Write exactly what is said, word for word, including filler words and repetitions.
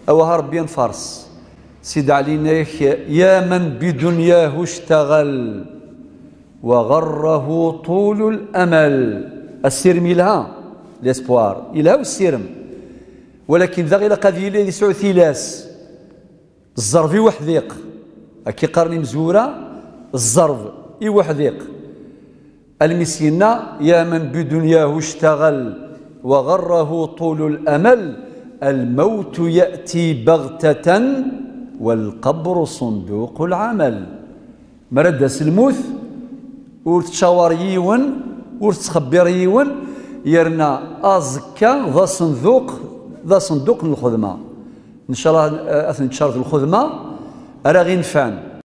أوها ربي نفرس سيد علينا يا من بدنياه اشتغل وغره طول الأمل. السيرم يلها ليسبوار يلها والسيرم، ولكن ذا غير قد يلي يسعو ثلاث الزرفي وحذيق كي قرني مزورة الزرف اي وحذيق المسكينة يا من بدنياه اشتغل وغره طول الأمل الموت يأتي بغتة والقبر صندوق العمل. مردس الموت ورتشاور يون ورتخبر يون يرنا أزكا ذا صندوق ذا صندوق الخدمة إن شاء الله أثنى شهر الخدمة راه غينفان